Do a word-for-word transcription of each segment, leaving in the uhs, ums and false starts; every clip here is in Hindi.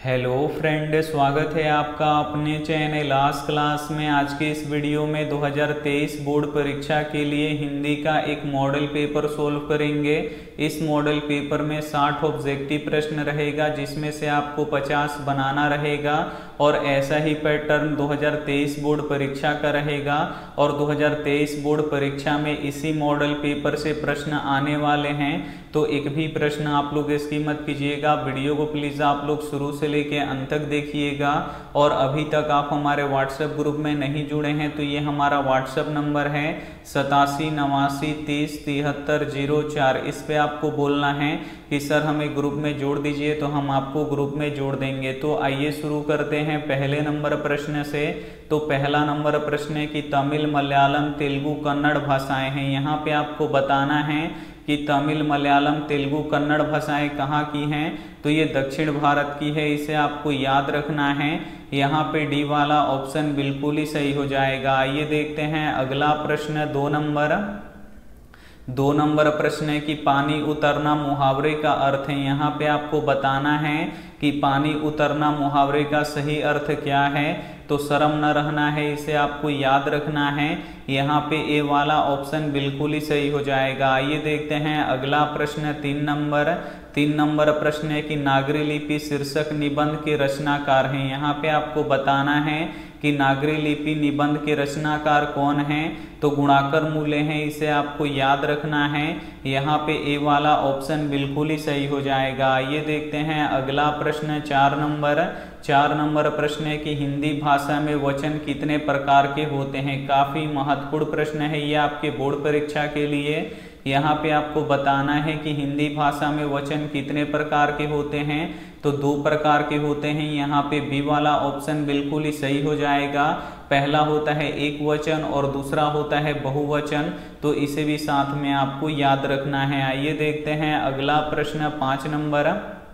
हेलो फ्रेंड, स्वागत है आपका अपने चैनल आज क्लास में। आज के इस वीडियो में दो हज़ार तेईस बोर्ड परीक्षा के लिए हिंदी का एक मॉडल पेपर सोल्व करेंगे। इस मॉडल पेपर में साठ ऑब्जेक्टिव प्रश्न रहेगा, जिसमें से आपको पचास बनाना रहेगा और ऐसा ही पैटर्न दो हज़ार तेईस बोर्ड परीक्षा का रहेगा। और दो हज़ार तेईस बोर्ड परीक्षा में इसी मॉडल पेपर से प्रश्न आने वाले हैं, तो एक भी प्रश्न आप लोग इसकी मत कीजिएगा। वीडियो को प्लीज़ आप लोग शुरू से लेके अंत तक देखिएगा। और अभी तक आप हमारे व्हाट्सएप ग्रुप में नहीं जुड़े हैं तो ये हमारा व्हाट्सएप नंबर है सतासी नवासी तीस तिहत्तर जीरो चार। इस पे आपको बोलना है कि सर हमें ग्रुप में जोड़ दीजिए, तो हम आपको ग्रुप में जोड़ देंगे। तो आइए शुरू करते हैं पहले नंबर प्रश्न से। तो पहला नंबर प्रश्न है कि तमिल, मलयालम, तेलुगु, कन्नड़ भाषाएं हैं। यहाँ पे आपको बताना है कि तमिल, मलयालम, तेलुगु, कन्नड़ भाषाएं कहाँ की हैं। तो ये दक्षिण भारत की है, इसे आपको याद रखना है। यहाँ पे डी वाला ऑप्शन बिल्कुल ही सही हो जाएगा। आइए देखते हैं अगला प्रश्न। दो नंबर दो नंबर प्रश्न है कि पानी उतरना मुहावरे का अर्थ है। यहाँ पे आपको बताना है कि पानी उतरना मुहावरे का सही अर्थ क्या है। तो शर्म न रहना है, इसे आपको याद रखना है। यहाँ पे ए वाला ऑप्शन बिल्कुल ही सही हो जाएगा। आइए देखते हैं अगला प्रश्न। तीन नंबर तीन नंबर प्रश्न है कि नागरी लिपि शीर्षक निबंध के रचनाकार हैं। यहाँ पे आपको बताना है कि नागरी लिपि निबंध के रचनाकार कौन हैं। तो गुणाकर मूल्य हैं, इसे आपको याद रखना है। यहाँ पे ए वाला ऑप्शन बिल्कुल ही सही हो जाएगा। आइए देखते हैं अगला प्रश्न। चार नंबर चार नंबर प्रश्न है कि हिंदी भाषा में वचन कितने प्रकार के होते हैं। काफी महत्वपूर्ण प्रश्न है ये आपके बोर्ड परीक्षा के लिए। यहाँ पे आपको बताना है कि हिंदी भाषा में वचन कितने प्रकार के होते हैं। तो दो प्रकार के होते हैं। यहाँ पे बी वाला ऑप्शन बिल्कुल ही सही हो जाएगा। पहला होता है एक वचन और दूसरा होता है बहुवचन। तो इसे भी साथ में आपको याद रखना है। आइए देखते हैं अगला प्रश्न। पाँच नंबर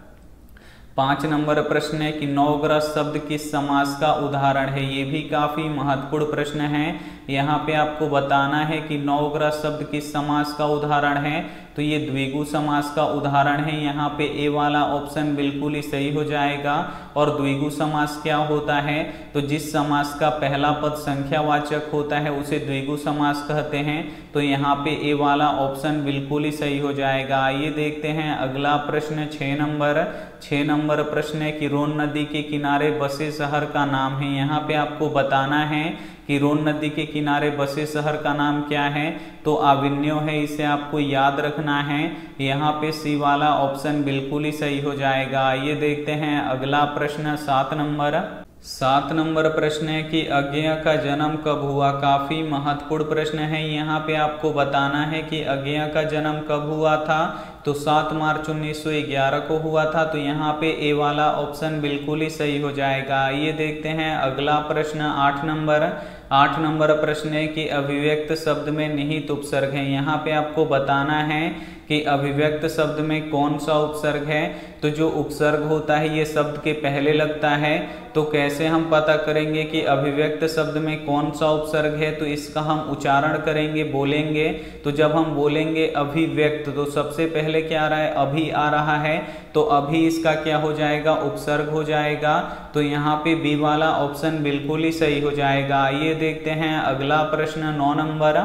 पांच नंबर प्रश्न है कि नवग्रह शब्द किस समास का उदाहरण है। ये भी काफी महत्वपूर्ण प्रश्न है। यहाँ पे आपको बताना है कि नवग्रह शब्द किस समास का उदाहरण है। तो ये द्विगु समास का उदाहरण है। यहाँ पे ए वाला ऑप्शन बिल्कुल ही सही हो जाएगा। और द्विगु समास क्या होता है, तो जिस समास का पहला पद संख्यावाचक होता है उसे द्विगु समास कहते हैं। तो यहाँ पे ए वाला ऑप्शन बिल्कुल ही सही हो जाएगा। आइए देखते हैं अगला प्रश्न। छह नंबर छह नंबर प्रश्न है कि रोन नदी के किनारे बसे शहर का नाम है। यहाँ पे आपको बताना है कि रोन नदी के किनारे बसे शहर का नाम क्या है। तो आविन्यो है, इसे आपको याद रखना है। यहाँ पे सी वाला ऑप्शन बिल्कुल ही सही हो जाएगा। आइए देखते हैं अगला प्रश्न। सात नंबर सात नंबर प्रश्न है कि अज्ञेय का जन्म कब हुआ। काफी महत्वपूर्ण प्रश्न है। यहाँ पे आपको बताना है कि अज्ञेय का जन्म कब हुआ था। तो सात मार्च उन्नीस सौ ग्यारह को हुआ था। तो यहाँ पे ए वाला ऑप्शन बिल्कुल ही सही हो जाएगा। आइए देखते हैं अगला प्रश्न। आठ नंबर आठ नंबर प्रश्न है कि अभिव्यक्त शब्द में निहित उपसर्ग है। यहाँ पे आपको बताना है कि अभिव्यक्त शब्द में कौन सा उपसर्ग है। तो जो उपसर्ग होता है ये शब्द के पहले लगता है। तो कैसे हम पता करेंगे कि अभिव्यक्त शब्द में कौन सा उपसर्ग है। तो इसका हम उच्चारण करेंगे, बोलेंगे। तो जब हम बोलेंगे अभिव्यक्त, तो सबसे पहले क्या आ रहा है, अभी आ रहा है। तो अभी इसका क्या हो जाएगा, उपसर्ग हो जाएगा। तो यहाँ पे बी वाला ऑप्शन बिल्कुल ही सही हो जाएगा। आइए देखते हैं अगला प्रश्न। नौ नंबर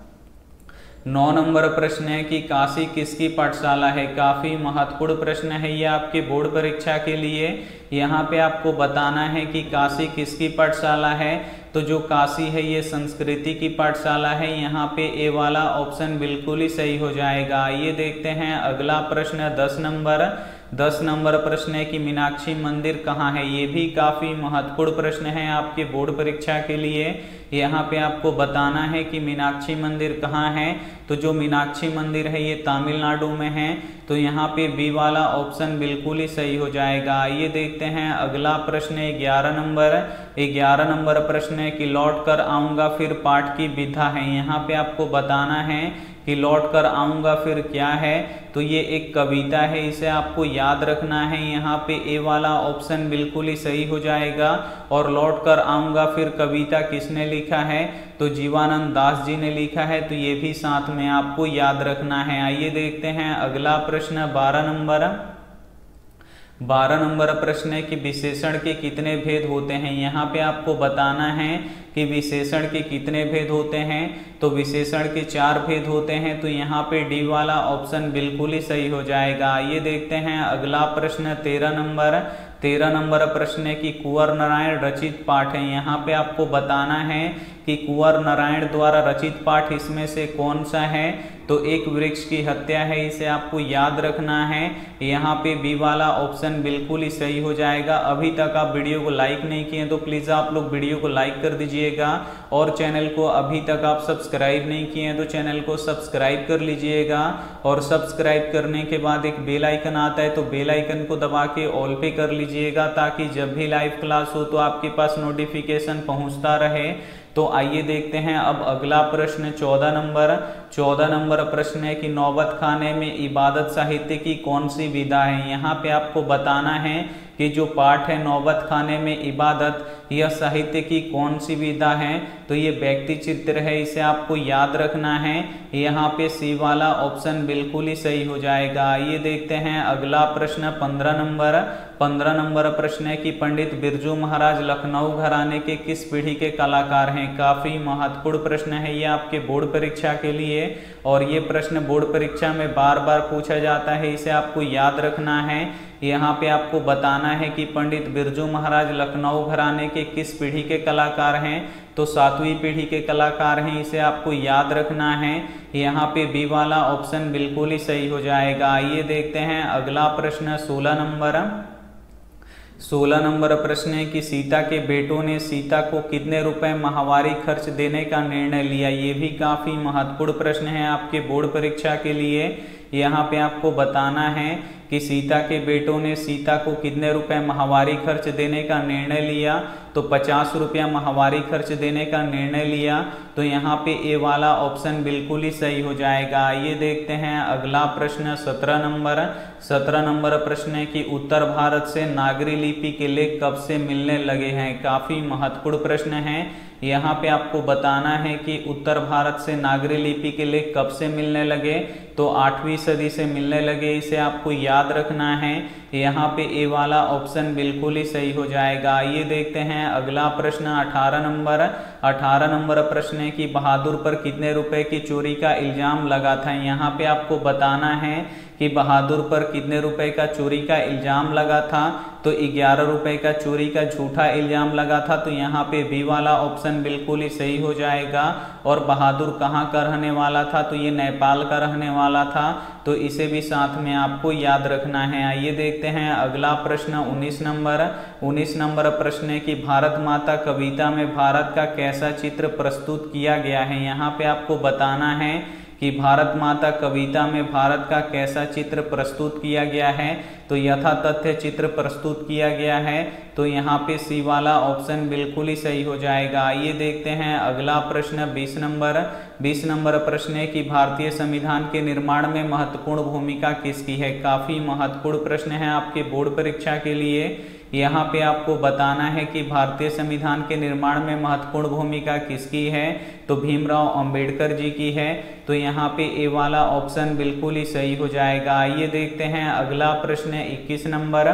नौ नंबर प्रश्न है कि काशी किसकी पाठशाला है। काफी महत्वपूर्ण प्रश्न है ये आपके बोर्ड परीक्षा के लिए। यहाँ पे आपको बताना है कि काशी किसकी पाठशाला है। तो जो काशी है ये संस्कृति की पाठशाला है। यहाँ पे ए वाला ऑप्शन बिल्कुल ही सही हो जाएगा। आइए देखते हैं अगला प्रश्न। दस नंबर दस नंबर प्रश्न है कि मीनाक्षी मंदिर कहाँ है। ये भी काफी महत्वपूर्ण प्रश्न है आपके बोर्ड परीक्षा के लिए। यहाँ पे आपको बताना है कि मीनाक्षी मंदिर कहाँ है। तो जो मीनाक्षी मंदिर है ये तमिलनाडु में है। तो यहाँ पे बी वाला ऑप्शन बिल्कुल ही सही हो जाएगा। आइए देखते हैं अगला प्रश्न। ग्यारह नंबर ग्यारह नंबर प्रश्न है कि लौट कर आऊंगा फिर पाठ की विधा है। यहाँ पे आपको बताना है कि लौट कर आऊंगा फिर क्या है। तो ये एक कविता है, इसे आपको याद रखना है। यहाँ पे ए वाला ऑप्शन बिल्कुल ही सही हो जाएगा। और लौट कर आऊंगा फिर कविता किसने लिखा है, तो जीवानंद दास जी ने लिखा है। तो ये भी साथ में आपको याद रखना है। आइए देखते हैं अगला प्रश्न। बारह नंबर बारह नंबर प्रश्न है कि विशेषण के कितने भेद होते हैं। यहाँ पे आपको बताना है कि विशेषण के कितने भेद होते हैं। तो विशेषण के चार भेद होते हैं। तो यहाँ पे डी वाला ऑप्शन बिल्कुल ही सही हो जाएगा। ये देखते हैं अगला प्रश्न तेरह नंबर तेरह नंबर प्रश्न है कि कुंवर नारायण रचित पाठ है। यहाँ पे आपको बताना है कि कुंवर नारायण द्वारा रचित पाठ इसमें से कौन सा है। तो एक वृक्ष की हत्या है, इसे आपको याद रखना है। यहाँ पे बी वाला ऑप्शन बिल्कुल ही सही हो जाएगा। अभी तक आप वीडियो को लाइक नहीं किए तो प्लीज आप लोग वीडियो को लाइक कर दीजिएगा और चैनल को अभी तक आप सब्सक्राइब नहीं किए हैं तो चैनल को सब्सक्राइब कर लीजिएगा। और सब्सक्राइब करने के बाद एक बेल आइकन आता है तो बेल आइकन को दबा के ऑल पे कर लीजिएगा, ताकि जब भी लाइव क्लास हो तो आपके पास नोटिफिकेशन पहुंचता रहे। तो आइए देखते हैं अब अगला प्रश्न चौदह नंबर चौदह नंबर प्रश्न है कि नौबत खाने में इबादत साहित्य की कौन सी विधा है। यहाँ पे आपको बताना है कि जो पाठ है नौबत खाने में इबादत, यह साहित्य की कौन सी विधा है। तो ये व्यक्ति चित्र है, इसे आपको याद रखना है। यहाँ पे सी वाला ऑप्शन बिल्कुल ही सही हो जाएगा। ये देखते हैं अगला प्रश्न पंद्रह नंबर पंद्रह नंबर प्रश्न है कि पंडित बिरजू महाराज लखनऊ घराने के किस पीढ़ी के कलाकार हैं। काफी महत्वपूर्ण प्रश्न है ये आपके बोर्ड परीक्षा के लिए, और ये प्रश्न बोर्ड परीक्षा में बार बार पूछा जाता है, इसे आपको याद रखना है। यहाँ पे आपको बताना है कि पंडित बिरजू महाराज लखनऊ घराने के किस पीढ़ी के कलाकार हैं। तो सातवीं पीढ़ी के कलाकार हैं, इसे आपको याद रखना है। यहाँ पे बी वाला ऑप्शन बिल्कुल ही सही हो जाएगा। ये देखते हैं अगला प्रश्न सोलह नंबर सोलह नंबर प्रश्न है कि सीता के बेटों ने सीता को कितने रुपए माहवारी खर्च देने का निर्णय लिया। ये भी काफी महत्वपूर्ण प्रश्न है आपके बोर्ड परीक्षा के लिए। यहाँ पे आपको बताना है कि सीता के बेटों ने सीता को कितने रुपए माहवारी खर्च देने का निर्णय लिया। तो पचास रुपया माहवारी खर्च देने का निर्णय लिया। तो यहाँ पे ए वाला ऑप्शन बिल्कुल ही सही हो जाएगा। ये देखते हैं अगला प्रश्न सत्रह नंबर सत्रह नंबर प्रश्न है कि उत्तर भारत से नागरी लिपि के लेख कब से मिलने लगे हैं। काफी महत्वपूर्ण प्रश्न है। यहाँ पे आपको बताना है कि उत्तर भारत से नागरी लिपि के लेख कब से मिलने लगे। तो आठवीं सदी से मिलने लगे, इसे आपको याद रखना है। यहाँ पे ए वाला ऑप्शन बिल्कुल ही सही हो जाएगा। ये देखते हैं अगला प्रश्न अठारह नंबर अठारह नंबर प्रश्न है कि बहादुर पर कितने रुपए की चोरी का इल्जाम लगा था। यहाँ पे आपको बताना है कि बहादुर पर कितने रुपए का चोरी का इल्जाम लगा था। तो ग्यारह रुपए का चोरी का झूठा इल्जाम लगा था। तो यहाँ पे बी वाला ऑप्शन बिल्कुल ही सही हो जाएगा। और बहादुर कहाँ का रहने वाला था। तो ये नेपाल का रहने वाला था। तो इसे भी साथ में आपको याद रखना है। आइए देखते हैं अगला प्रश्न उन्नीस नंबर उन्नीस नंबर प्रश्न है कि भारत माता कविता में भारत का कैसा चित्र प्रस्तुत किया गया है। यहाँ पे आपको बताना है कि भारत माता कविता में भारत का कैसा चित्र प्रस्तुत किया गया है। तो यथा तथ्य चित्र प्रस्तुत किया गया है। तो यहाँ पे सी वाला ऑप्शन बिल्कुल ही सही हो जाएगा। ये देखते हैं अगला प्रश्न बीस नंबर बीस नंबर प्रश्न है कि भारतीय संविधान के निर्माण में महत्वपूर्ण भूमिका किसकी है। काफी महत्वपूर्ण प्रश्न है आपके बोर्ड परीक्षा के लिए। यहाँ पे आपको बताना है कि भारतीय संविधान के निर्माण में महत्वपूर्ण भूमिका किसकी है। तो भीमराव अंबेडकर जी की है। तो यहाँ पे ए वाला ऑप्शन बिल्कुल ही सही हो जाएगा। आइए देखते हैं अगला प्रश्न इक्कीस नंबर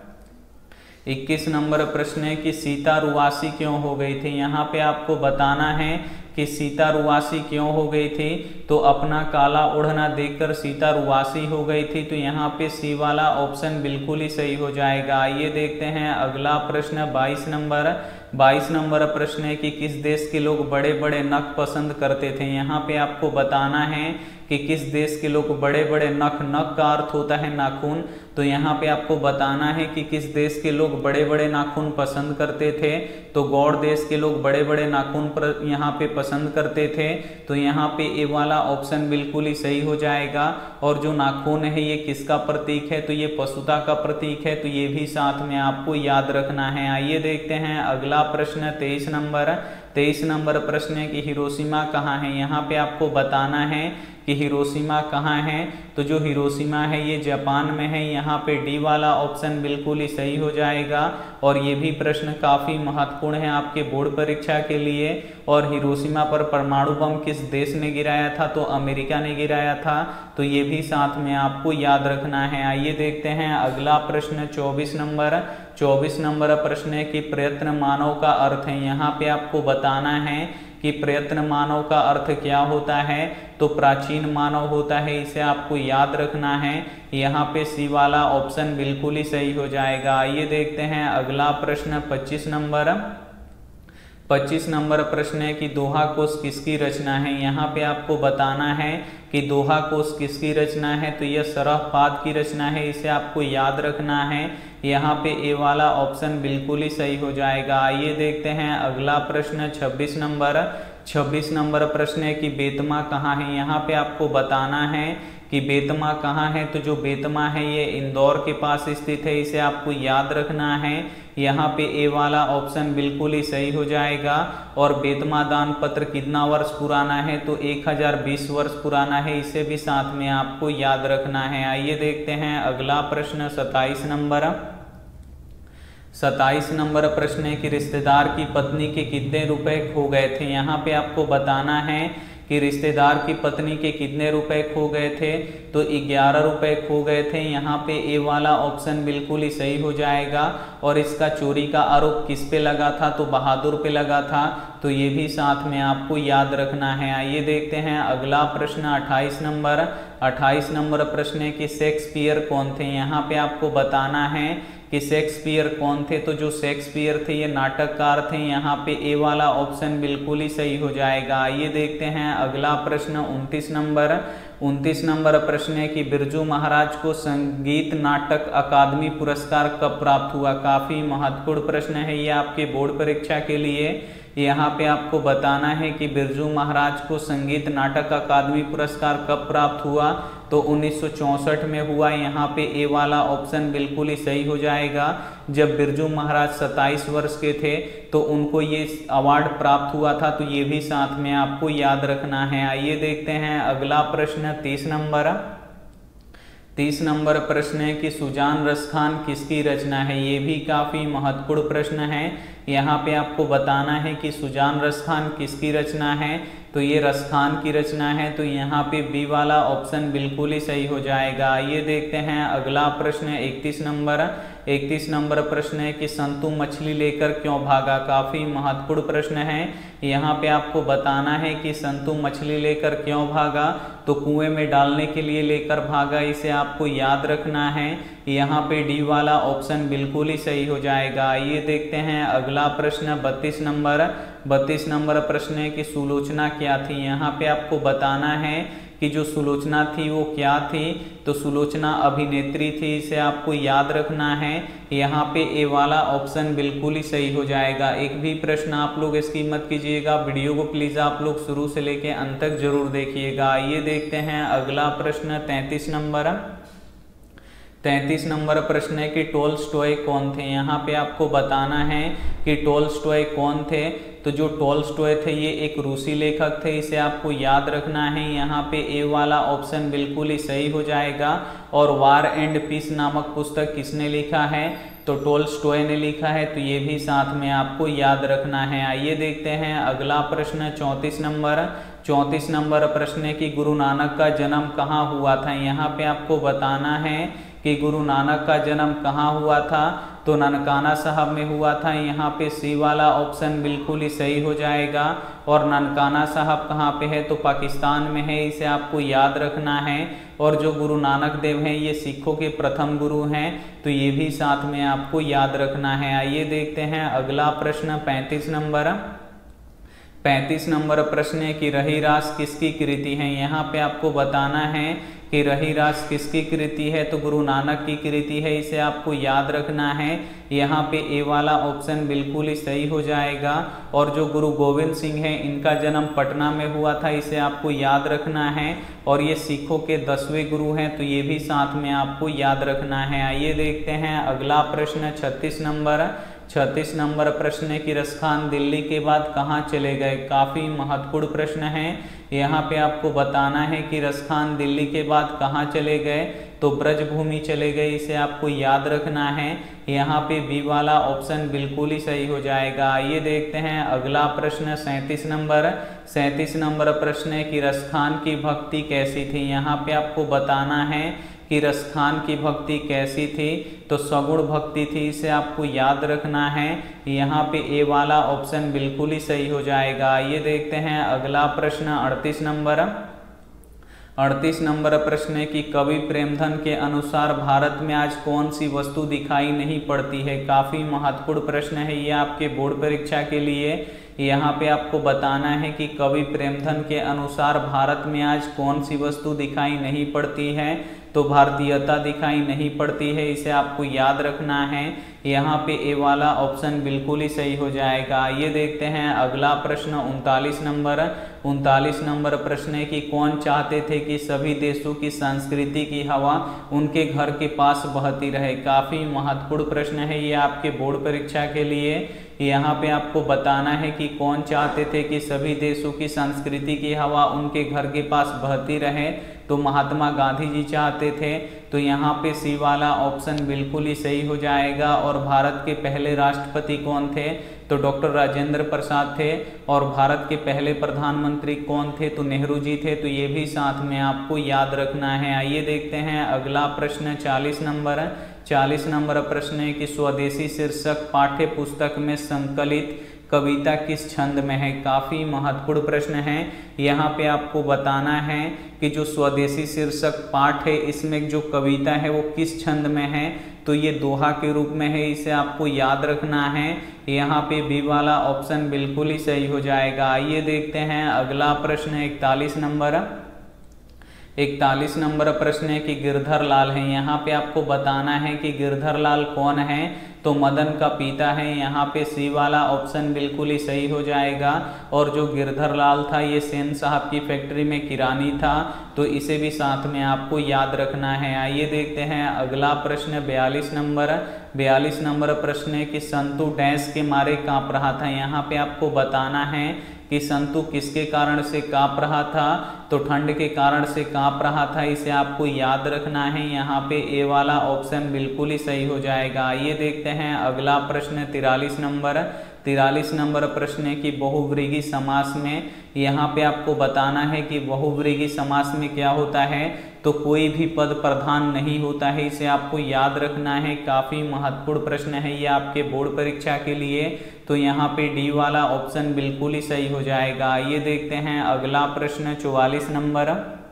इक्कीस नंबर प्रश्न है कि सीता रुवासी क्यों हो गई थी। यहाँ पे आपको बताना है कि सीता रुवासी क्यों हो गई थी। तो अपना काला ओढ़ना देखकर सीता रुवासी हो गई थी। तो यहाँ पे सी वाला ऑप्शन बिल्कुल ही सही हो जाएगा। आइए देखते हैं अगला प्रश्न बाईस नंबर बाईस नंबर प्रश्न है कि किस देश के लोग बड़े बड़े नख पसंद करते थे। यहाँ पे आपको बताना है कि किस देश के लोग बड़े बड़े नख नख का अर्थ होता है नाखून। तो यहाँ पे आपको बताना है कि किस देश के लोग बड़े बड़े नाखून पसंद करते थे। तो गौड़ देश के लोग बड़े बड़े नाखून पर यहाँ पे पसंद करते थे। तो यहाँ पे ए वाला ऑप्शन बिल्कुल ही सही हो जाएगा। और जो नाखून है ये किसका प्रतीक है। तो ये पशुता का प्रतीक है। तो ये भी साथ में आपको याद रखना है। आइए देखते हैं अगला प्रश्न तेईस नंबर तेईस नंबर प्रश्न है कि हिरोशिमा कहाँ है। यहाँ पे आपको बताना है कि हिरोशिमा कहाँ है। तो जो हिरोशिमा है ये जापान में है। यहाँ पे डी वाला ऑप्शन बिल्कुल ही सही हो जाएगा। और ये भी प्रश्न काफी महत्वपूर्ण है आपके बोर्ड परीक्षा के लिए। और हिरोशिमा पर परमाणु बम किस देश ने गिराया था, तो अमेरिका ने गिराया था। तो ये भी साथ में आपको याद रखना है। आइए देखते हैं अगला प्रश्न चौबीस नंबर चौबीस नंबर प्रश्न है कि प्रयत्न मानव का अर्थ है। यहाँ पे आपको बताना है कि प्रयत्न मानव का अर्थ क्या होता है। तो प्राचीन मानव होता है, इसे आपको याद रखना है। यहाँ पे सी वाला ऑप्शन बिल्कुल ही सही हो जाएगा। आइए देखते हैं अगला प्रश्न पच्चीस नंबर पच्चीस नंबर प्रश्न है कि दोहा कोश किसकी रचना है। यहाँ पे आपको बताना है कि दोहा कोश किसकी रचना है। तो यह सरहपाद की रचना है, इसे आपको याद रखना है। यहाँ पे ए वाला ऑप्शन बिल्कुल ही सही हो जाएगा। आइए देखते हैं अगला प्रश्न छब्बीस नंबर छब्बीस नंबर प्रश्न है कि बेतमा कहाँ है। यहाँ पे आपको बताना है कि बेतमा कहाँ है। तो जो बेतमा है ये इंदौर के पास स्थित है, इसे आपको याद रखना है। यहाँ पे ए वाला ऑप्शन बिल्कुल ही सही हो जाएगा। और बेतमा दान पत्र कितना वर्ष पुराना है, तो एक हजार बीस वर्ष पुराना है, इसे भी साथ में आपको याद रखना है। आइए देखते हैं अगला प्रश्न सत्ताईस नंबर सत्ताईस नंबर प्रश्न है कि रिश्तेदार की पत्नी के कितने रुपए खो गए थे। यहाँ पे आपको बताना है कि रिश्तेदार की पत्नी के कितने रुपए खो गए थे। तो ग्यारह रुपए खो गए थे। यहाँ पे ए वाला ऑप्शन बिल्कुल ही सही हो जाएगा। और इसका चोरी का आरोप किस पे लगा था, तो बहादुर पे लगा था। तो ये भी साथ में आपको याद रखना है। आइए देखते हैं अगला प्रश्न अट्ठाईस नंबर अट्ठाईस नंबर प्रश्न है कि शेक्सपियर कौन थे। यहाँ पे आपको बताना है कि शेक्सपियर कौन थे। तो जो शेक्सपियर थे ये नाटककार थे। यहाँ पे ए वाला ऑप्शन बिल्कुल ही सही हो जाएगा। आइए देखते हैं अगला प्रश्न उनतीस नंबर उनतीस नंबर प्रश्न है कि बिरजू महाराज को संगीत नाटक अकादमी पुरस्कार कब प्राप्त हुआ। काफी महत्वपूर्ण प्रश्न है ये आपके बोर्ड परीक्षा के लिए। यहाँ पे आपको बताना है कि बिरजू महाराज को संगीत नाटक अकादमी पुरस्कार कब प्राप्त हुआ। तो उन्नीस सौ चौसठ में हुआ। यहाँ पे ए वाला ऑप्शन बिल्कुल ही सही हो जाएगा। जब बिरजू महाराज सत्ताईस वर्ष के थे तो उनको ये अवार्ड प्राप्त हुआ था। तो ये भी साथ में आपको याद रखना है। आइए देखते हैं अगला प्रश्न तीस नंबर तीस नंबर प्रश्न है कि सुजान रसखान किसकी रचना है। ये भी काफी महत्वपूर्ण प्रश्न है। यहाँ पे आपको बताना है कि सुजान रसखान किसकी रचना है। तो ये रसखान की रचना है। तो यहाँ पे बी वाला ऑप्शन बिल्कुल ही सही हो जाएगा। आइए देखते हैं अगला प्रश्न इकतीस नंबर इकतीस नंबर प्रश्न है कि संतु मछली लेकर क्यों भागा। काफी महत्वपूर्ण प्रश्न है। यहाँ पे आपको बताना है कि संतु मछली लेकर क्यों भागा। तो कुएं में डालने के लिए लेकर भागा, इसे आपको याद रखना है। यहाँ पे डी वाला ऑप्शन बिल्कुल ही सही हो जाएगा। आइए देखते हैं अगला प्रश्न बत्तीस नंबर बत्तीस नंबर प्रश्न है कि सुलोचना क्या थी। यहाँ पे आपको बताना है कि जो सुलोचना थी वो क्या थी। तो सुलोचना अभिनेत्री थी, इसे आपको याद रखना है। यहाँ पे ए वाला ऑप्शन बिल्कुल ही सही हो जाएगा। एक भी प्रश्न आप लोग इसकी मत कीजिएगा, वीडियो को प्लीज आप लोग शुरू से लेके अंत तक जरूर देखिएगा। आइए देखते हैं अगला प्रश्न तैंतीस नंबर तैंतीस नंबर प्रश्न है कि टोल्स्टॉय कौन थे। यहाँ पे आपको बताना है कि टोल्स्टॉय कौन थे। तो जो टोल्स्टॉय थे ये एक रूसी लेखक थे, इसे आपको याद रखना है। यहाँ पे ए वाला ऑप्शन बिल्कुल ही सही हो जाएगा। और वार एंड पीस नामक पुस्तक किसने लिखा है। तो टोल्स्टॉय ने लिखा है। तो ये भी साथ में आपको याद रखना है। आइए देखते हैं अगला प्रश्न चौंतीस नंबर चौंतीस नंबर प्रश्न है कि गुरु नानक का जन्म कहाँ हुआ था। यहाँ पे आपको बताना है कि गुरु नानक का जन्म कहाँ हुआ था। तो ननकाना साहब में हुआ था। यहाँ पे सी वाला ऑप्शन बिल्कुल ही सही हो जाएगा। और ननकाना साहब कहाँ पे है, तो पाकिस्तान में है, इसे आपको याद रखना है। और जो गुरु नानक देव हैं ये सिखों के प्रथम गुरु हैं। तो ये भी साथ में आपको याद रखना है। आइए देखते हैं अगला प्रश्न पैंतीस नंबर पैंतीस नंबर प्रश्न है कि रहीरास किसकी कृति है। यहाँ पे आपको बताना है कि रहीरास किसकी कृति है। तो गुरु नानक की कृति है, इसे आपको याद रखना है। यहाँ पे ए वाला ऑप्शन बिल्कुल ही सही हो जाएगा। और जो गुरु गोविंद सिंह है इनका जन्म पटना में हुआ था, इसे आपको याद रखना है। और ये सिखों के दसवें गुरु हैं, तो ये भी साथ में आपको याद रखना है। आइए देखते हैं अगला प्रश्न छत्तीस नंबर छत्तीस नंबर प्रश्न है कि रसखान दिल्ली के बाद कहाँ चले गए। काफी महत्वपूर्ण प्रश्न है। यहाँ पे आपको बताना है कि रसखान दिल्ली के बाद कहाँ चले गए, तो ब्रजभूमि चले गए, इसे आपको याद रखना है। यहाँ पे बी वाला ऑप्शन बिल्कुल ही सही हो जाएगा। आइए देखते हैं अगला प्रश्न सैंतीस नंबर सैंतीस नंबर प्रश्न है कि रसखान की भक्ति कैसी थी। यहाँ पे आपको बताना है कि रसखान की भक्ति कैसी थी, तो सगुण भक्ति थी, इसे आपको याद रखना है। यहाँ पे ए वाला ऑप्शन बिल्कुल ही सही हो जाएगा। ये देखते हैं अगला प्रश्न अड़तीस नंबर अड़तीस नंबर प्रश्न है कि कवि प्रेमधन के अनुसार भारत में आज कौन सी वस्तु दिखाई नहीं पड़ती है। काफी महत्वपूर्ण प्रश्न है ये आपके बोर्ड परीक्षा के लिए। यहाँ पे आपको बताना है कि कवि प्रेमधन के अनुसार भारत में आज कौन सी वस्तु दिखाई नहीं पड़ती है, तो भारतीयता दिखाई नहीं पड़ती है, इसे आपको याद रखना है। यहाँ पे ए वाला ऑप्शन बिल्कुल ही सही हो जाएगा। ये देखते हैं अगला प्रश्न उनतालीस नंबर उनतालीस नंबर प्रश्न है कि कौन चाहते थे कि सभी देशों की संस्कृति की हवा उनके घर के पास बहती रहे। काफी महत्वपूर्ण प्रश्न है ये आपके बोर्ड परीक्षा के लिए। यहाँ पे आपको बताना है कि कौन चाहते थे कि सभी देशों की संस्कृति की हवा उनके घर के पास बहती रहे, तो महात्मा गांधी जी चाहते थे। तो यहाँ पे सी वाला ऑप्शन बिल्कुल ही सही हो जाएगा। और भारत के पहले राष्ट्रपति कौन थे, तो डॉक्टर राजेंद्र प्रसाद थे। और भारत के पहले प्रधानमंत्री कौन थे, तो नेहरू जी थे। तो ये भी साथ में आपको याद रखना है। आइए देखते हैं अगला प्रश्न चालीस नंबर चालीस नंबर प्रश्न है कि स्वदेशी शीर्षक पाठ्य पुस्तक में संकलित कविता किस छंद में है। काफी महत्वपूर्ण प्रश्न है। यहाँ पे आपको बताना है कि जो स्वदेशी शीर्षक पाठ है इसमें जो कविता है वो किस छंद में है, तो ये दोहा के रूप में है, इसे आपको याद रखना है। यहाँ पे बी वाला ऑप्शन बिल्कुल ही सही हो जाएगा। आइए देखते हैं अगला प्रश्न इकतालीस नंबर इकतालीस नंबर प्रश्न है कि गिरधर लाल है। यहाँ पे आपको बताना है कि गिरधर लाल कौन है, तो मदन का पिता है। यहाँ पे सी वाला ऑप्शन बिल्कुल ही सही हो जाएगा। और जो गिरधर लाल था ये सेन साहब की फैक्ट्री में किरानी था, तो इसे भी साथ में आपको याद रखना है। आइए देखते हैं अगला प्रश्न बयालीस नंबर बयालीस नंबर प्रश्न है कि संतु डैश के मारे कांप रहा था। यहाँ पे आपको बताना है कि संतु किसके कारण से कांप रहा था, तो ठंड के कारण से कांप रहा था, इसे आपको याद रखना है। यहाँ पे ए वाला ऑप्शन बिल्कुल ही सही हो जाएगा। ये देखते हैं अगला प्रश्न तिरालीस नंबर तिरालीस नंबर प्रश्न है कि बहुव्रीहि समास में यहाँ पे आपको बताना है कि बहुव्रीहि समास में क्या होता है, तो कोई भी पद प्रधान नहीं होता है, इसे आपको याद रखना है। काफी महत्वपूर्ण प्रश्न है ये आपके बोर्ड परीक्षा के लिए। तो यहाँ पे डी वाला ऑप्शन बिल्कुल ही सही हो जाएगा। ये देखते हैं अगला प्रश्न चौवालीस नंबर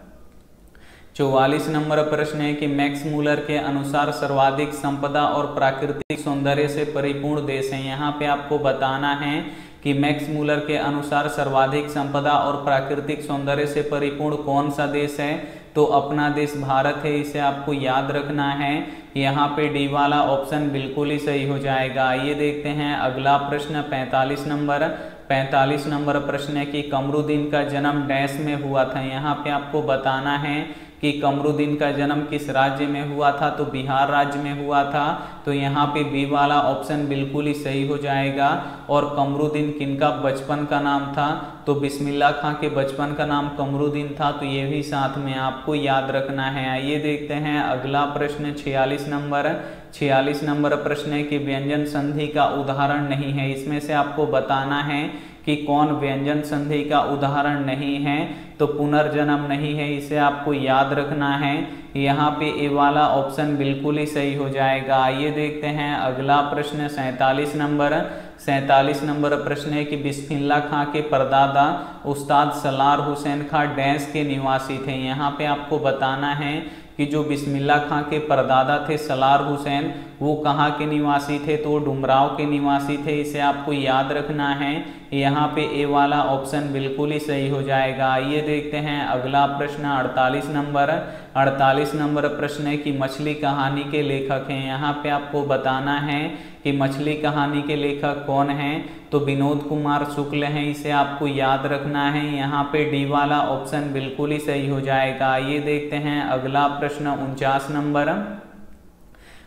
चौवालीस नंबर प्रश्न है कि मैक्स मूलर के अनुसार सर्वाधिक संपदा और प्राकृतिक सौंदर्य से परिपूर्ण देश है। यहाँ पे आपको बताना है कि मैक्स मूलर के अनुसार सर्वाधिक संपदा और प्राकृतिक सौंदर्य से परिपूर्ण कौन सा देश है, तो अपना देश भारत है, इसे आपको याद रखना है। यहाँ पे डी वाला ऑप्शन बिल्कुल ही सही हो जाएगा। ये देखते हैं अगला प्रश्न पैंतालीस नंबर पैंतालीस नंबर प्रश्न है कि कमरुद्दीन का जन्म डैश में हुआ था। यहाँ पे आपको बताना है कि कमरुद्दीन का जन्म किस राज्य में हुआ था, तो बिहार राज्य में हुआ था। तो यहाँ पे बी वाला ऑप्शन बिल्कुल ही सही हो जाएगा। और कमरुद्दीन किनका बचपन का नाम था, तो बिस्मिल्लाह खां के बचपन का नाम कमरुद्दीन था, तो ये भी साथ में आपको याद रखना है। आइए देखते हैं अगला प्रश्न छियालीस नंबर छियालीस नंबर प्रश्न है कि व्यंजन संधि का उदाहरण नहीं है। इसमें से आपको बताना है कि कौन व्यंजन संधि का उदाहरण नहीं है, तो पुनर्जन्म नहीं है, इसे आपको याद रखना है। यहाँ पे ए वाला ऑप्शन बिल्कुल ही सही हो जाएगा। आइए देखते हैं अगला प्रश्न सैंतालीस नंबर सैंतालीस नंबर प्रश्न है कि बिस्मिल्लाह खां के परदादा उस्ताद सलार हुसैन खां डैश के निवासी थे। यहाँ पे आपको बताना है कि जो बिस्मिल्लाह खां के परदादा थे सलार हुसैन, वो कहाँ के निवासी थे, तो वो डुमराव के निवासी थे, इसे आपको याद रखना है। यहाँ पे ए वाला ऑप्शन बिल्कुल ही सही हो जाएगा। आइए देखते हैं अगला प्रश्न अड़तालीस नंबर अड़तालीस नंबर प्रश्न है कि मछली कहानी के लेखक हैं। यहाँ पे आपको बताना है कि मछली कहानी के लेखक कौन हैं, तो विनोद कुमार शुक्ल हैं, इसे आपको याद रखना है। यहाँ पे डी वाला ऑप्शन बिल्कुल ही सही हो जाएगा। ये देखते हैं अगला प्रश्न उनचास नंबर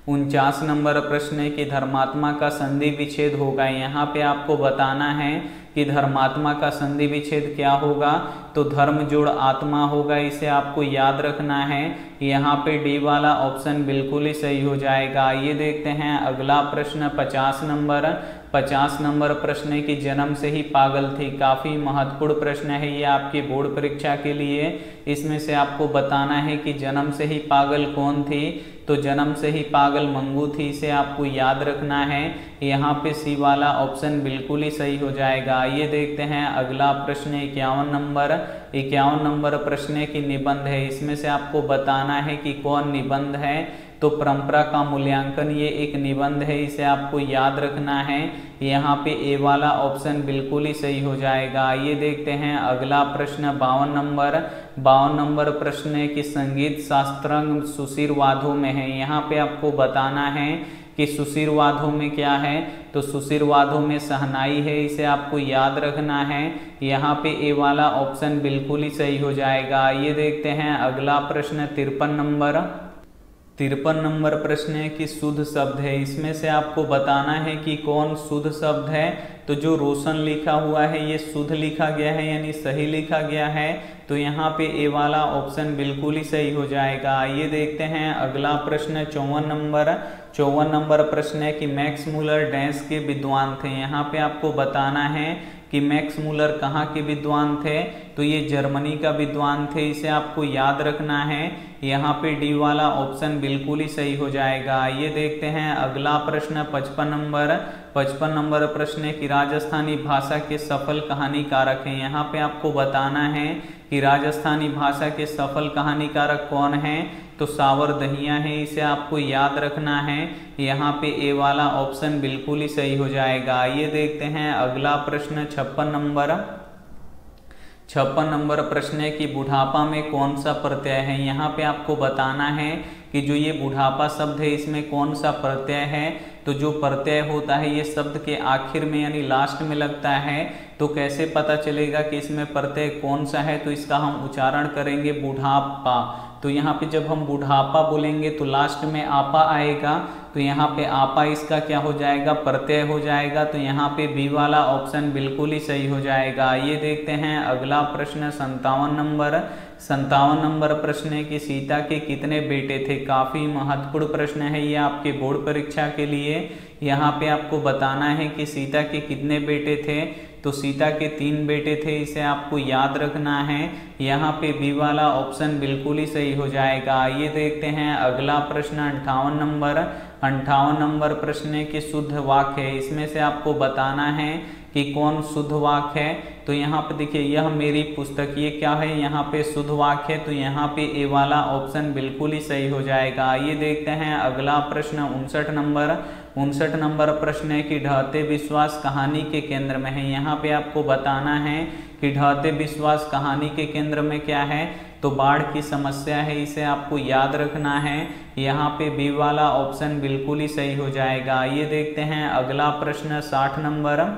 उनचास नंबर प्रश्न है कि धर्मात्मा का संधि विच्छेद होगा। यहाँ पे आपको बताना है कि धर्मात्मा का संधि विच्छेद क्या होगा, तो धर्म जोड़ आत्मा होगा, इसे आपको याद रखना है। यहाँ पे डी वाला ऑप्शन बिल्कुल ही सही हो जाएगा। ये देखते हैं अगला प्रश्न पचास नंबर पचास नंबर प्रश्न है कि जन्म से ही पागल थी। काफी महत्वपूर्ण प्रश्न है ये आपकी बोर्ड परीक्षा के लिए। इसमें से आपको बताना है कि जन्म से ही पागल कौन थी, तो जन्म से ही पागल मंगू थी, इसे आपको याद रखना है। यहाँ पे सी वाला ऑप्शन बिल्कुल ही सही हो जाएगा। ये देखते हैं अगला प्रश्न इक्यावन नंबर इक्यावन नंबर प्रश्न है कि निबंध है। इसमें से आपको बताना है कि कौन निबंध है, तो परंपरा का मूल्यांकन ये एक निबंध है, इसे आपको याद रखना है। यहाँ पे ए वाला ऑप्शन बिल्कुल ही सही हो जाएगा। ये देखते हैं अगला प्रश्न बावन नंबर बावन नंबर प्रश्न है कि संगीत शास्त्रांग सुशिरवादों में है। यहाँ पे आपको बताना है कि सुशिरवादों में क्या है, तो सुशिरवादों में शहनाई है, इसे आपको याद रखना है। यहाँ पे ए वाला ऑप्शन बिल्कुल ही सही हो जाएगा। ये देखते हैं अगला प्रश्न तिरपन नंबर तिरपन नंबर प्रश्न है कि शुद्ध शब्द है। इसमें से आपको बताना है कि कौन शुद्ध शब्द है, तो जो रोशन लिखा हुआ है ये शुद्ध लिखा गया है यानी सही लिखा गया है, तो यहाँ पे ए वाला ऑप्शन बिल्कुल ही सही हो जाएगा। ये देखते हैं अगला प्रश्न चौवन नंबर चौवन नंबर प्रश्न है कि मैक्स मूलर डैश के विद्वान थे। यहाँ पे आपको बताना है कि मैक्स मूलर कहाँ के विद्वान थे, तो ये जर्मनी का विद्वान थे, इसे आपको याद रखना है। यहाँ पे डी वाला ऑप्शन बिल्कुल ही सही हो जाएगा। ये देखते हैं अगला प्रश्न पचपन नंबर पचपन नंबर प्रश्न है कि राजस्थानी भाषा के सफल कहानीकारक हैं। यहाँ पे आपको बताना है कि राजस्थानी भाषा के सफल कहानीकारक कौन हैं, तो सावर दहिया है, इसे आपको याद रखना है। यहाँ पे ए वाला ऑप्शन बिल्कुल ही सही हो जाएगा। ये देखते हैं अगला प्रश्न छप्पन नंबर छप्पन नंबर प्रश्न है कि बुढ़ापा में कौन सा प्रत्यय है। यहाँ पे आपको बताना है कि जो ये बुढ़ापा शब्द है इसमें कौन सा प्रत्यय है, तो जो प्रत्यय होता है ये शब्द के आखिर में यानी लास्ट में लगता है। तो कैसे पता चलेगा कि इसमें प्रत्यय कौन सा है, तो इसका हम उच्चारण करेंगे बुढ़ापा। तो यहाँ पे जब हम बुढ़ापा बोलेंगे तो लास्ट में आपा आएगा, तो यहाँ पे आपा इसका क्या हो जाएगा, प्रत्यय हो जाएगा। तो यहाँ पे बी वाला ऑप्शन बिल्कुल ही सही हो जाएगा। ये देखते हैं अगला प्रश्न संतावन नंबर संतावन नंबर प्रश्न है कि सीता के कितने बेटे थे। काफी महत्वपूर्ण प्रश्न है ये आपके बोर्ड परीक्षा के लिए। यहाँ पे आपको बताना है कि सीता के कितने बेटे थे, तो सीता के तीन बेटे थे, इसे आपको याद रखना है। यहाँ पे बी वाला ऑप्शन बिल्कुल ही सही हो जाएगा। ये देखते हैं अगला प्रश्न अंठावन नंबर अंठावन नंबर प्रश्न है कि शुद्ध वाक्य है। इसमें से आपको बताना है कि कौन शुद्ध वाक्य है, तो यहाँ पे देखिए यह मेरी पुस्तक, ये क्या है, यहाँ पे शुद्ध वाक्य है, तो यहाँ पे ए वाला ऑप्शन बिल्कुल ही सही हो जाएगा। ये देखते हैं अगला प्रश्न उनसठ नंबर उनसठ नंबर प्रश्न है कि ढहते विश्वास कहानी के केंद्र में है। यहाँ पे आपको बताना है कि ढहते विश्वास कहानी के केंद्र में क्या है, तो बाढ़ की समस्या है, इसे आपको याद रखना है। यहाँ पे बी वाला ऑप्शन बिल्कुल ही सही हो जाएगा। ये देखते हैं अगला प्रश्न साठ नंबर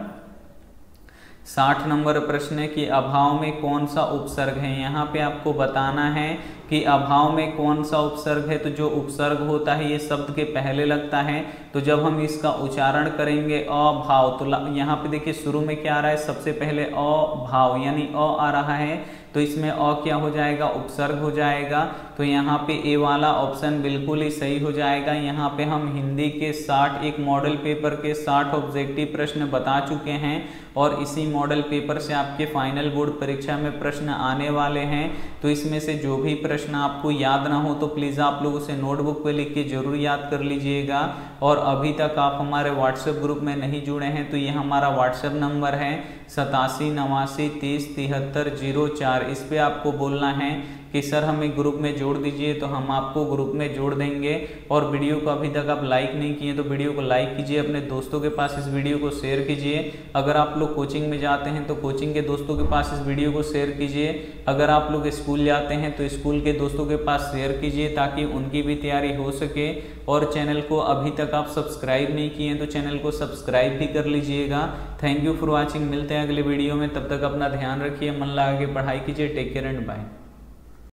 साठ नंबर प्रश्न है कि अभाव में कौन सा उपसर्ग है। यहाँ पे आपको बताना है कि अभाव में कौन सा उपसर्ग है, तो जो उपसर्ग होता है ये शब्द के पहले लगता है, तो जब हम इसका उच्चारण करेंगे अभाव, तो यहाँ पे देखिए शुरू में क्या आ रहा है, सबसे पहले अभाव यानी अ आ रहा है, तो इसमें अ क्या हो जाएगा, उपसर्ग हो जाएगा। तो यहाँ पे ए वाला ऑप्शन बिल्कुल ही सही हो जाएगा। यहाँ पे हम हिंदी के साठ एक मॉडल पेपर के साठ ऑब्जेक्टिव प्रश्न बता चुके हैं और इसी मॉडल पेपर से आपके फाइनल बोर्ड परीक्षा में प्रश्न आने वाले हैं। तो इसमें से जो भी प्रश्न आपको याद ना हो तो प्लीज़ आप लोग उसे नोटबुक पे लिख के जरूर याद कर लीजिएगा। और अभी तक आप हमारे व्हाट्सएप ग्रुप में नहीं जुड़े हैं तो ये हमारा व्हाट्सएप नंबर है सतासी नवासी तीस तिहत्तर जीरो चार। इस पर आपको बोलना है कि सर हमें ग्रुप में जोड़ दीजिए, तो हम आपको ग्रुप में जोड़ देंगे। और वीडियो को अभी तक आप लाइक नहीं किए तो वीडियो को लाइक कीजिए, अपने दोस्तों के पास इस वीडियो को शेयर कीजिए। अगर आप लोग कोचिंग में जाते हैं तो कोचिंग के दोस्तों के पास इस वीडियो को शेयर कीजिए। अगर आप लोग स्कूल जाते हैं तो स्कूल के दोस्तों के पास शेयर कीजिए ताकि उनकी भी तैयारी हो सके। और चैनल को अभी तक आप सब्सक्राइब नहीं किए हैं तो चैनल को सब्सक्राइब भी कर लीजिएगा। Thank you for watching. मिलते हैं अगले वीडियो में, तब तक अपना ध्यान रखिए, मन लगा के पढ़ाई कीजिए। Take care and bye.